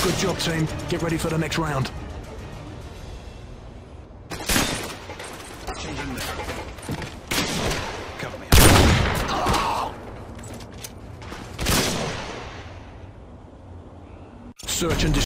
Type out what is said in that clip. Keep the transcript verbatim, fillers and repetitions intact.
Good job, team. Get ready for the next round. Changing the... Cover me up. Search and destroy.